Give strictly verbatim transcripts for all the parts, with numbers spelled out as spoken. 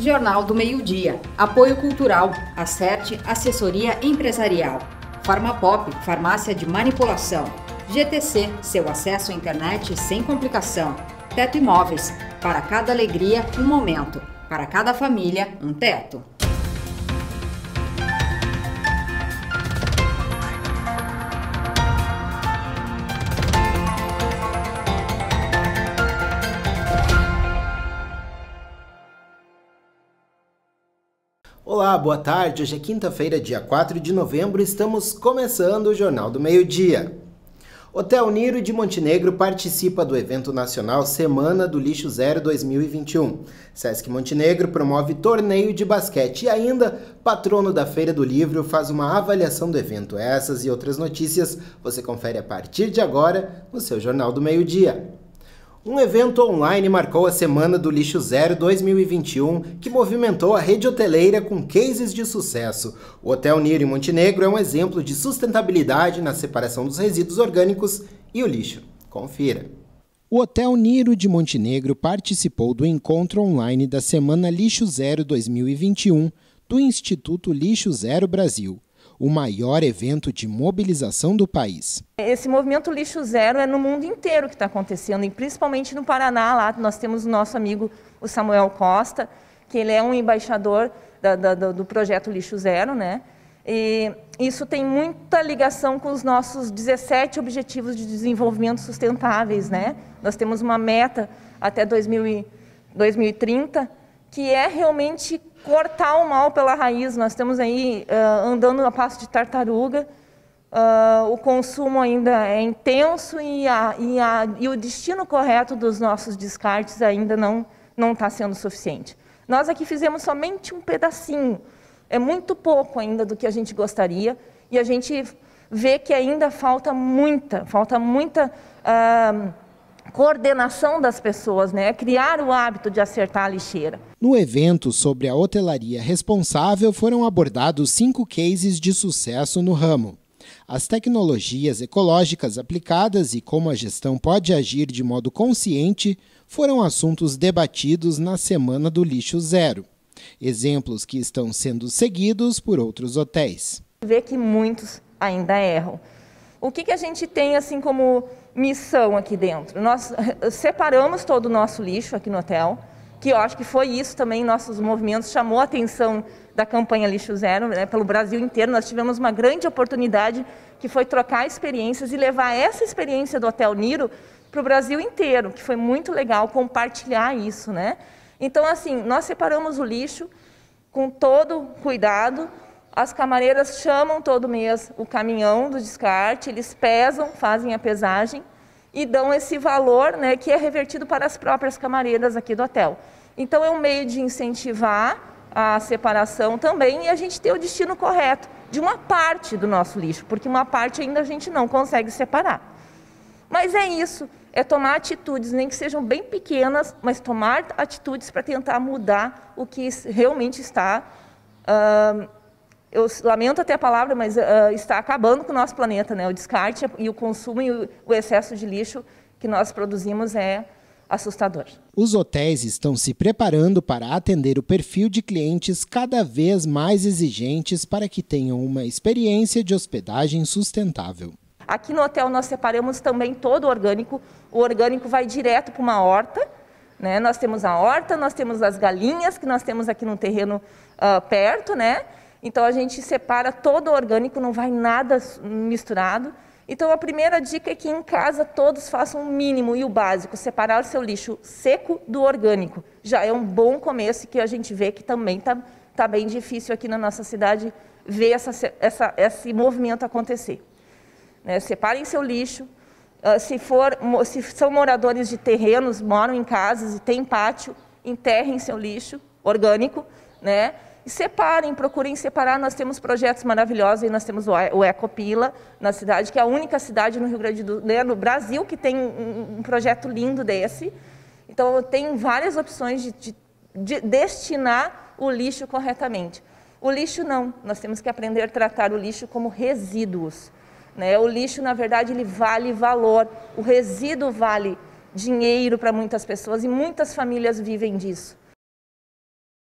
Jornal do Meio-Dia. Apoio cultural. Acerte Assessoria Empresarial. Farmapop, farmácia de manipulação. G T C, seu acesso à internet sem complicação. Teto Imóveis, para cada alegria, um momento. Para cada família, um teto. Olá, boa tarde. Hoje é quinta-feira, dia quatro de novembro, estamos começando o Jornal do Meio-Dia. Hotel Niro de Montenegro participa do evento nacional Semana do Lixo Zero dois mil e vinte e um. Sesc Montenegro promove torneio de basquete e ainda, patrono da Feira do Livro, faz uma avaliação do evento. Essas e outras notícias você confere a partir de agora no seu Jornal do Meio-Dia. Um evento online marcou a Semana do Lixo Zero dois mil e vinte e um, que movimentou a rede hoteleira com cases de sucesso. O Hotel Niro em Montenegro é um exemplo de sustentabilidade na separação dos resíduos orgânicos e o lixo. Confira. O Hotel Niro de Montenegro participou do encontro online da Semana Lixo Zero dois mil e vinte e um do Instituto Lixo Zero Brasil, o maior evento de mobilização do país. Esse movimento Lixo Zero é no mundo inteiro que está acontecendo, e principalmente no Paraná. Lá nós temos o nosso amigo o Samuel Costa, que ele é um embaixador da, da, do projeto Lixo Zero, né? E isso tem muita ligação com os nossos dezessete Objetivos de Desenvolvimento Sustentáveis, né? Nós temos uma meta até dois mil e trinta, que é realmente cortar o mal pela raiz. Nós estamos aí uh, andando a passo de tartaruga, uh, o consumo ainda é intenso e, a, e, a, e o destino correto dos nossos descartes ainda não não está sendo suficiente. Nós aqui fizemos somente um pedacinho, é muito pouco ainda do que a gente gostaria, e a gente vê que ainda falta muita, falta muita uh, coordenação das pessoas, né? Criar o hábito de acertar a lixeira. No evento sobre a hotelaria responsável foram abordados cinco cases de sucesso no ramo. As tecnologias ecológicas aplicadas e como a gestão pode agir de modo consciente foram assuntos debatidos na Semana do Lixo Zero. Exemplos que estão sendo seguidos por outros hotéis. Vê que muitos ainda erram. O que, que a gente tem assim como missão aqui dentro? Nós separamos todo o nosso lixo aqui no hotel, que eu acho que foi isso também, nossos movimentos, chamou a atenção da campanha Lixo Zero, né, pelo Brasil inteiro. Nós tivemos uma grande oportunidade, que foi trocar experiências e levar essa experiência do Hotel Niro para o Brasil inteiro, que foi muito legal compartilhar isso, né? Então, assim, nós separamos o lixo com todo cuidado. As camareiras chamam todo mês o caminhão do descarte, eles pesam, fazem a pesagem e dão esse valor, né, que é revertido para as próprias camareiras aqui do hotel. Então é um meio de incentivar a separação também e a gente ter o destino correto de uma parte do nosso lixo, porque uma parte ainda a gente não consegue separar. Mas é isso, é tomar atitudes, nem que sejam bem pequenas, mas tomar atitudes para tentar mudar o que realmente está... Uh, eu lamento até a palavra, mas uh, está acabando com o nosso planeta, né? O descarte e o consumo e o, o excesso de lixo que nós produzimos é assustador. Os hotéis estão se preparando para atender o perfil de clientes cada vez mais exigentes para que tenham uma experiência de hospedagem sustentável. Aqui no hotel nós separamos também todo o orgânico. O orgânico vai direto para uma horta, né? Nós temos a horta, nós temos as galinhas que nós temos aqui no terreno uh, perto, né? Então a gente separa todo o orgânico, não vai nada misturado. Então a primeira dica é que em casa todos façam o mínimo e o básico, separar o seu lixo seco do orgânico. Já é um bom começo, que a gente vê que também está tá bem difícil aqui na nossa cidade ver essa, essa, esse movimento acontecer. Né? Separem seu lixo. Uh, se, for, se são moradores de terrenos, moram em casas e têm pátio, enterrem seu lixo orgânico, né? E separem, procurem separar. Nós temos projetos maravilhosos, e nós temos o Ecopila, na cidade, que é a única cidade no Rio Grande do Sul, no Brasil, que tem um, um projeto lindo desse. Então, tem várias opções de, de, de destinar o lixo corretamente. O lixo não, nós temos que aprender a tratar o lixo como resíduos. Né? O lixo, na verdade, ele vale valor, o resíduo vale dinheiro para muitas pessoas e muitas famílias vivem disso.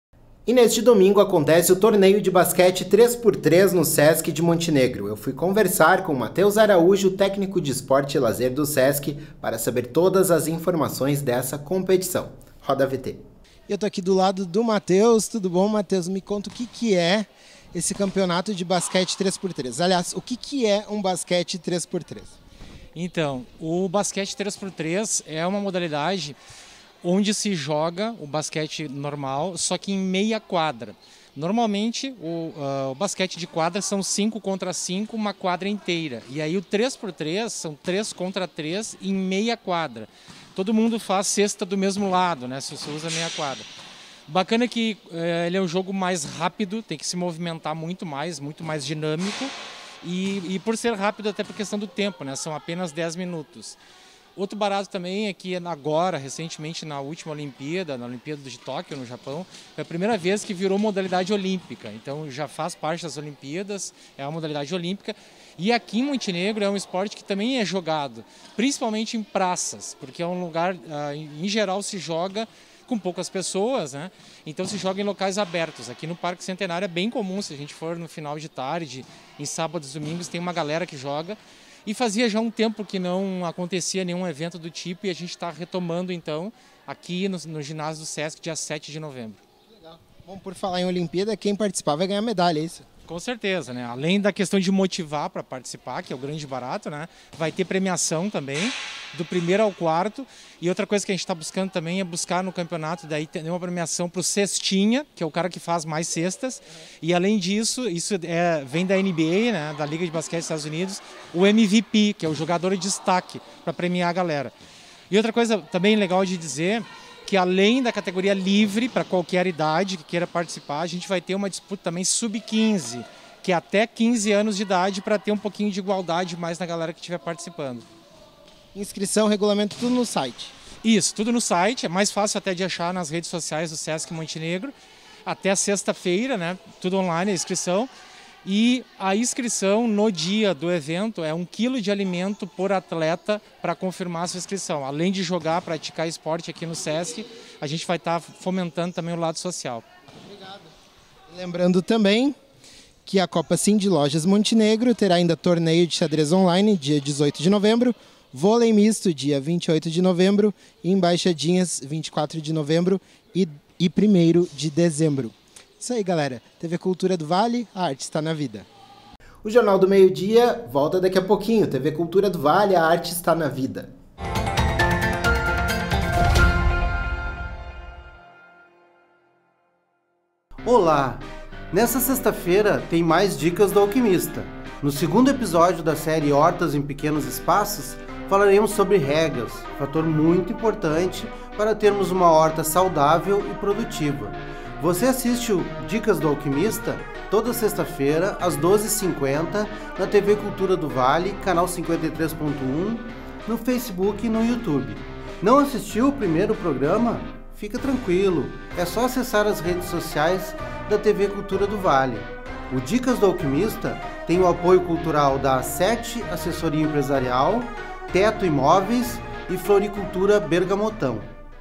E neste domingo acontece o torneio de basquete três por três no Sesc de Montenegro. Eu fui conversar com o Matheus Araújo, técnico de esporte e lazer do Sesc, para saber todas as informações dessa competição. Roda a V T. Eu tô aqui do lado do Matheus. Tudo bom, Matheus? Me conta o que, que é esse campeonato de basquete três por três. Aliás, o que, que é um basquete três por três? Então, o basquete três por três é uma modalidade onde se joga o basquete normal, só que em meia quadra. Normalmente, o, uh, o basquete de quadra são cinco contra cinco, uma quadra inteira. E aí o três por três são três contra três em meia quadra. Todo mundo faz cesta do mesmo lado, né? Se você usa meia quadra. Bacana que uh, ele é um jogo mais rápido, tem que se movimentar muito mais, muito mais dinâmico. E, e por ser rápido até por questão do tempo, né? São apenas dez minutos. Outro barato também é que agora, recentemente, na última Olimpíada, na Olimpíada de Tóquio, no Japão, foi a primeira vez que virou modalidade olímpica. Então já faz parte das Olimpíadas, é uma modalidade olímpica. E aqui em Montenegro é um esporte que também é jogado, principalmente em praças, porque é um lugar, em geral, se joga com poucas pessoas, né? Então se joga em locais abertos. Aqui no Parque Centenário é bem comum, se a gente for no final de tarde, em sábados e domingos, tem uma galera que joga. E fazia já um tempo que não acontecia nenhum evento do tipo e a gente está retomando então aqui no, no ginásio do Sesc, dia sete de novembro. Legal. Bom, por falar em Olimpíada, quem participar vai ganhar medalha, é isso? Com certeza, né? Além da questão de motivar para participar, que é o grande barato, né? Vai ter premiação também, do primeiro ao quarto. E outra coisa que a gente está buscando também é buscar no campeonato, daí ter uma premiação para o cestinha, que é o cara que faz mais cestas. Uhum. E além disso, isso é, vem da N B A, né? Da Liga de Basquete dos Estados Unidos, o M V P, que é o jogador de destaque, para premiar a galera. E outra coisa também legal de dizer, que além da categoria livre, para qualquer idade que queira participar, a gente vai ter uma disputa também sub quinze, que é até quinze anos de idade, para ter um pouquinho de igualdade mais na galera que estiver participando. Inscrição, regulamento, tudo no site? Isso, tudo no site, é mais fácil até de achar nas redes sociais do Sesc Montenegro, até sexta-feira, né? Tudo online, a inscrição. E a inscrição no dia do evento é um quilo de alimento por atleta para confirmar a sua inscrição. Além de jogar, praticar esporte aqui no Sesc, a gente vai estar fomentando também o lado social. Obrigado. Lembrando também que a Copa Sim de Lojas Montenegro terá ainda torneio de xadrez online, dia dezoito de novembro, vôlei misto, dia vinte e oito de novembro, e embaixadinhas, vinte e quatro de novembro e, e primeiro de dezembro. Isso aí, galera. T V Cultura do Vale, a arte está na vida. O Jornal do Meio-Dia volta daqui a pouquinho. T V Cultura do Vale, a arte está na vida. Olá! Nessa sexta-feira tem mais dicas do alquimista. No segundo episódio da série Hortas em Pequenos Espaços, falaremos sobre regas, fator muito importante para termos uma horta saudável e produtiva. Você assiste o Dicas do Alquimista toda sexta-feira, às doze e cinquenta, na T V Cultura do Vale, canal cinquenta e três ponto um, no Facebook e no YouTube. Não assistiu o primeiro programa? Fica tranquilo, é só acessar as redes sociais da T V Cultura do Vale. O Dicas do Alquimista tem o apoio cultural da SET Assessoria Empresarial, Teto Imóveis e Floricultura Bergamotão.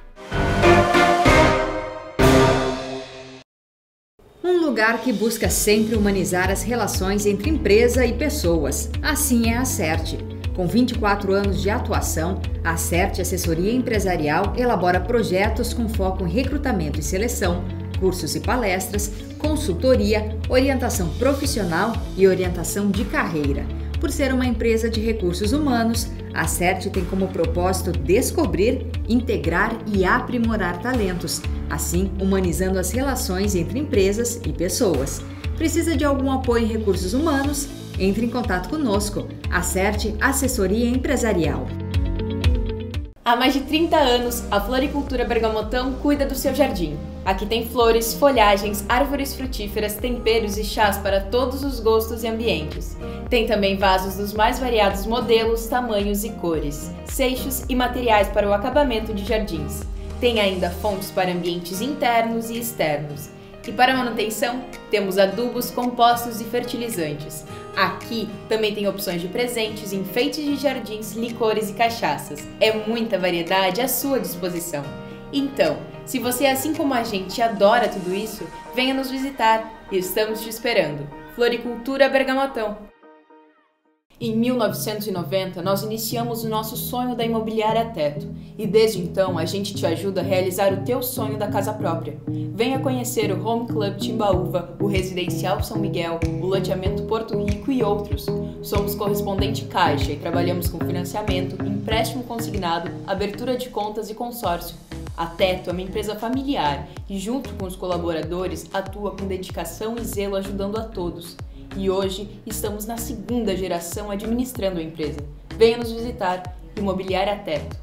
Um lugar que busca sempre humanizar as relações entre empresa e pessoas. Assim é a Acerte. Com vinte e quatro anos de atuação, a Acerte Assessoria Empresarial elabora projetos com foco em recrutamento e seleção, cursos e palestras, consultoria, orientação profissional e orientação de carreira. Por ser uma empresa de recursos humanos, a Acerte tem como propósito descobrir, integrar e aprimorar talentos, assim humanizando as relações entre empresas e pessoas. Precisa de algum apoio em recursos humanos? Entre em contato conosco. Acerte Assessoria Empresarial. Há mais de trinta anos, a Floricultura Bergamotão cuida do seu jardim. Aqui tem flores, folhagens, árvores frutíferas, temperos e chás para todos os gostos e ambientes. Tem também vasos dos mais variados modelos, tamanhos e cores, seixos e materiais para o acabamento de jardins. Tem ainda fontes para ambientes internos e externos. E para manutenção, temos adubos, compostos e fertilizantes. Aqui também tem opções de presentes, enfeites de jardins, licores e cachaças. É muita variedade à sua disposição. Então, se você, assim como a gente, adora tudo isso, venha nos visitar. Estamos te esperando. Floricultura Bergamotão. Em mil novecentos e noventa, nós iniciamos o nosso sonho da imobiliária Teto. E desde então, a gente te ajuda a realizar o teu sonho da casa própria. Venha conhecer o Home Club Timbaúva, o Residencial São Miguel, o Loteamento Porto Rico e outros. Somos correspondente Caixa e trabalhamos com financiamento, empréstimo consignado, abertura de contas e consórcio. A Teto é uma empresa familiar e, junto com os colaboradores, atua com dedicação e zelo ajudando a todos. E hoje estamos na segunda geração administrando a empresa. Venha nos visitar, Imobiliária Teto.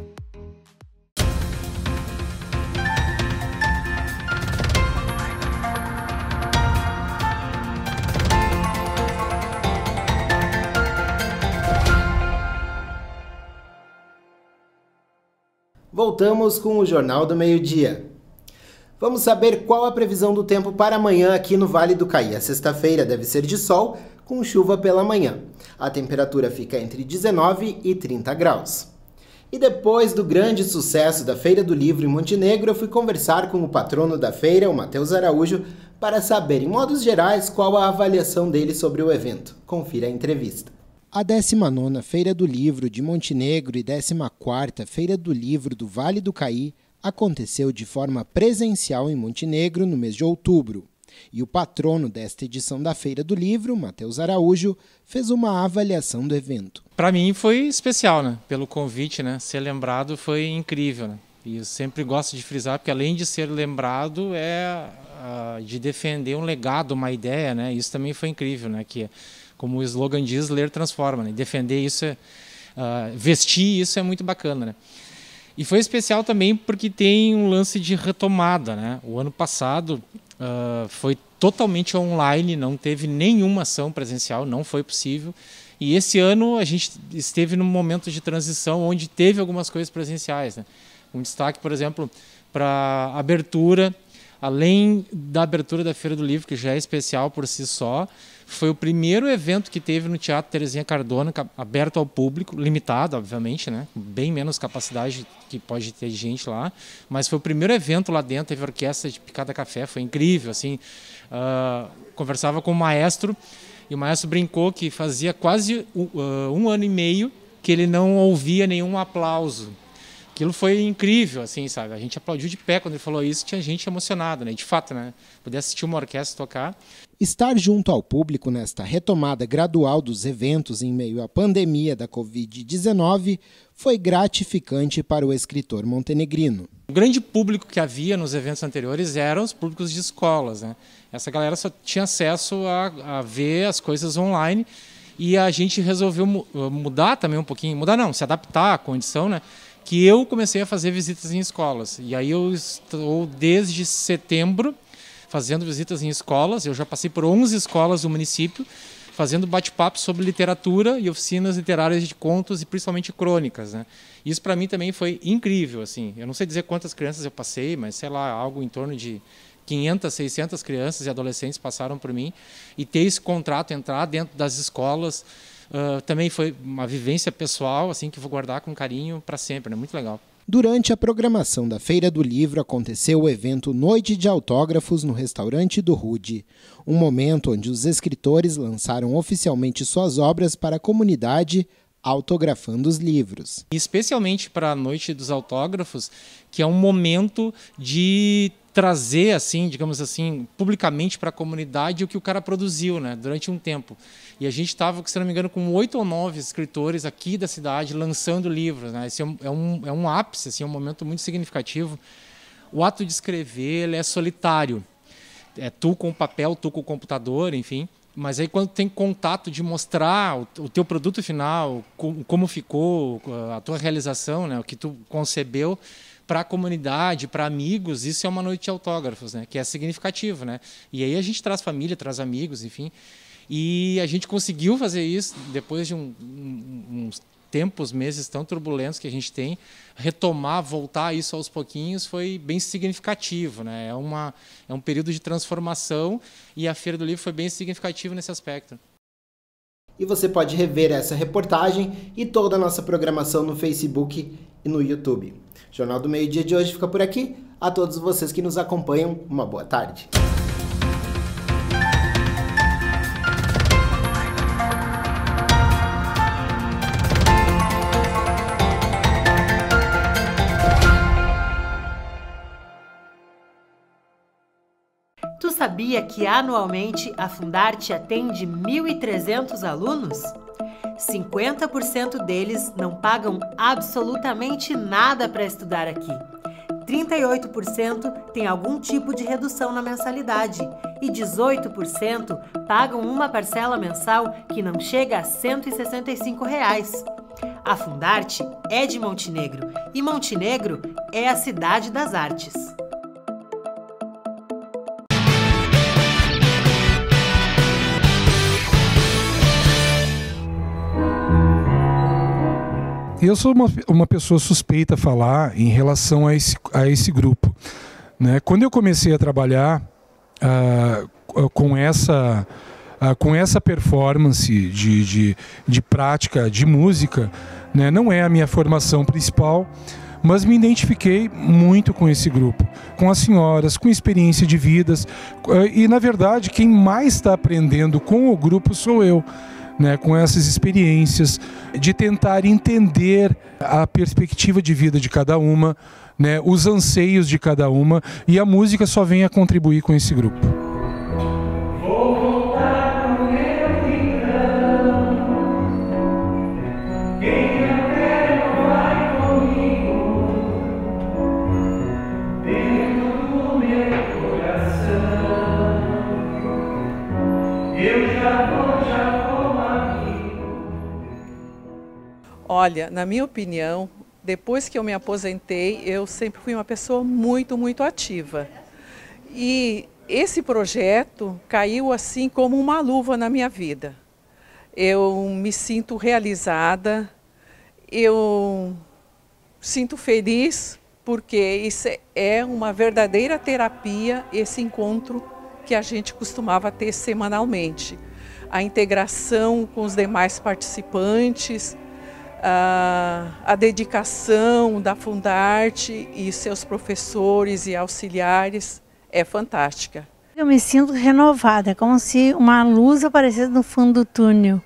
Voltamos com o Jornal do Meio-Dia. Vamos saber qual a previsão do tempo para amanhã aqui no Vale do Caí. A sexta-feira deve ser de sol, com chuva pela manhã. A temperatura fica entre dezenove e trinta graus. E depois do grande sucesso da Feira do Livro em Montenegro, eu fui conversar com o patrono da feira, o Matheus Araújo, para saber, em modos gerais, qual a avaliação dele sobre o evento. Confira a entrevista. A décima nona Feira do Livro de Montenegro e décima quarta Feira do Livro do Vale do Caí aconteceu de forma presencial em Montenegro no mês de outubro. E o patrono desta edição da Feira do Livro, Matheus Araújo, fez uma avaliação do evento. Para mim foi especial, né? Pelo convite, né? Ser lembrado foi incrível, né? E eu sempre gosto de frisar, porque além de ser lembrado, é uh, de defender um legado, uma ideia, né? Isso também foi incrível, né? Que, como o slogan diz, ler transforma, né? Defender isso, é, uh, vestir isso é muito bacana, né? E foi especial também porque tem um lance de retomada, né? O ano passado uh, foi totalmente online, não teve nenhuma ação presencial, não foi possível. E esse ano a gente esteve num momento de transição onde teve algumas coisas presenciais, né? Um destaque, por exemplo, para a abertura, além da abertura da Feira do Livro, que já é especial por si só, foi o primeiro evento que teve no Teatro Terezinha Cardona, aberto ao público, limitado, obviamente, né? Bem menos capacidade que pode ter de gente lá, mas foi o primeiro evento lá dentro, teve orquestra de picada café, foi incrível, assim, uh, conversava com o maestro, e o maestro brincou que fazia quase uh, um ano e meio que ele não ouvia nenhum aplauso. Aquilo foi incrível, assim, sabe? A gente aplaudiu de pé quando ele falou isso, tinha gente emocionada, né? De fato, né? Poder assistir uma orquestra tocar. Estar junto ao público nesta retomada gradual dos eventos em meio à pandemia da covid dezenove foi gratificante para o escritor montenegrino. O grande público que havia nos eventos anteriores eram os públicos de escolas, né? Essa galera só tinha acesso a, a ver as coisas online e a gente resolveu mu- mudar também um pouquinho, mudar não, se adaptar à condição, né? Que eu comecei a fazer visitas em escolas. E aí eu estou desde setembro fazendo visitas em escolas. Eu já passei por onze escolas do município, fazendo bate-papo sobre literatura e oficinas literárias de contos e principalmente crônicas, né? Isso para mim também foi incrível, assim. Eu não sei dizer quantas crianças eu passei, mas sei lá, algo em torno de quinhentas, seiscentas crianças e adolescentes passaram por mim. E ter esse contrato, entrar dentro das escolas, Uh, também foi uma vivência pessoal, assim, que vou guardar com carinho para sempre, né? Muito legal. Durante a programação da Feira do Livro aconteceu o evento Noite de Autógrafos no restaurante do Rude, um momento onde os escritores lançaram oficialmente suas obras para a comunidade, autografando os livros. Especialmente para a Noite dos Autógrafos, que é um momento de trazer, assim, digamos assim, publicamente para a comunidade o que o cara produziu, né, durante um tempo. E a gente estava, se não me engano, com oito ou nove escritores aqui da cidade lançando livros, né? Esse é um, é um, é um ápice, assim, é um momento muito significativo. O ato de escrever, ele é solitário. É tu com o papel, tu com o computador, enfim. Mas aí quando tem contato de mostrar o, o teu produto final, como, como ficou, a tua realização, né, o que tu concebeu, para a comunidade, para amigos, isso é uma noite de autógrafos, né? Que é significativo, né? E aí a gente traz família, traz amigos, enfim. E a gente conseguiu fazer isso depois de um, um, uns tempos, meses tão turbulentos que a gente tem. Retomar, voltar isso aos pouquinhos foi bem significativo, né? É, uma, é um período de transformação e a Feira do Livro foi bem significativo nesse aspecto. E você pode rever essa reportagem e toda a nossa programação no Facebook e no YouTube. O Jornal do Meio Dia de hoje fica por aqui. A todos vocês que nos acompanham, uma boa tarde. Tu sabia que anualmente a Fundarte atende mil e trezentos alunos? cinquenta por cento deles não pagam absolutamente nada para estudar aqui. trinta e oito por cento têm algum tipo de redução na mensalidade e dezoito por cento pagam uma parcela mensal que não chega a cento e sessenta e cinco reais. A Fundarte é de Montenegro e Montenegro é a cidade das artes. Eu sou uma, uma pessoa suspeita a falar em relação a esse, a esse grupo, né? Quando eu comecei a trabalhar uh, com, essa, uh, com essa performance de, de, de prática de música, né? Não é a minha formação principal, mas me identifiquei muito com esse grupo, com as senhoras, com experiência de vidas, uh, e na verdade quem mais está aprendendo com o grupo sou eu. Né, com essas experiências, de tentar entender a perspectiva de vida de cada uma, né, os anseios de cada uma, e a música só vem a contribuir com esse grupo. Vou voltar pro meu rincão, quem eu quero vai comigo, dentro do meu coração, eu já vou, já vou. Olha, na minha opinião, depois que eu me aposentei, eu sempre fui uma pessoa muito, muito ativa. E esse projeto caiu assim como uma luva na minha vida. Eu me sinto realizada, eu sinto feliz, porque isso é uma verdadeira terapia, esse encontro que a gente costumava ter semanalmente. A integração com os demais participantes, A, a dedicação da Fundarte e seus professores e auxiliares é fantástica. Eu me sinto renovada, como se uma luz aparecesse no fundo do túnel.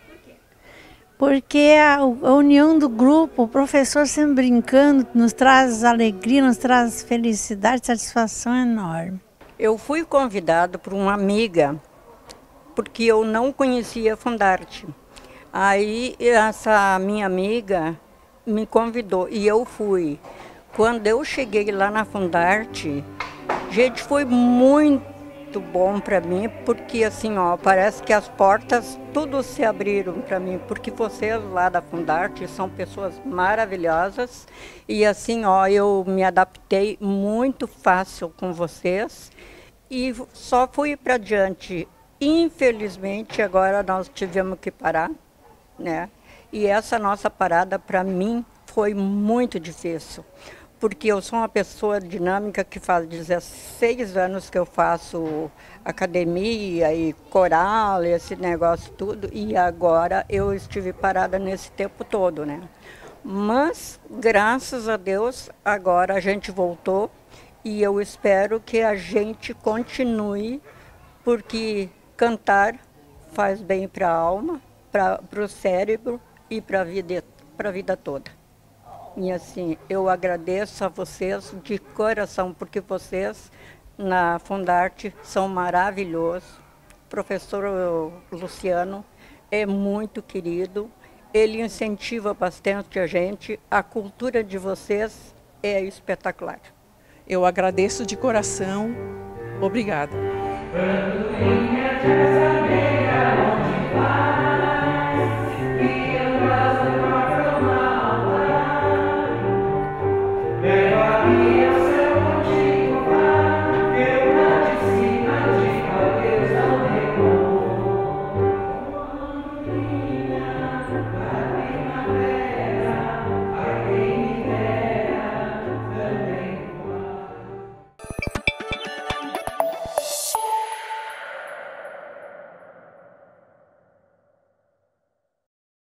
Porque a, a união do grupo, o professor sempre brincando, nos traz alegria, nos traz felicidade, satisfação enorme. Eu fui convidado por uma amiga, porque eu não conhecia a Fundarte. Aí essa minha amiga me convidou e eu fui. Quando eu cheguei lá na Fundarte, gente, foi muito bom para mim, porque assim, ó, parece que as portas tudo se abriram para mim, porque vocês lá da Fundarte são pessoas maravilhosas e assim, ó, eu me adaptei muito fácil com vocês e só fui para diante. Infelizmente, agora nós tivemos que parar. Né? E essa nossa parada, para mim, foi muito difícil, porque eu sou uma pessoa dinâmica que faz dezesseis anos que eu faço academia e coral, esse negócio tudo, e agora eu estive parada nesse tempo todo, né? Mas, graças a Deus, agora a gente voltou e eu espero que a gente continue, porque cantar faz bem para a alma, para o cérebro e para a vida, para a vida toda. E assim, eu agradeço a vocês de coração, porque vocês na Fundarte são maravilhosos. O professor Luciano é muito querido, ele incentiva bastante a gente, a cultura de vocês é espetacular. Eu agradeço de coração, obrigada. Quando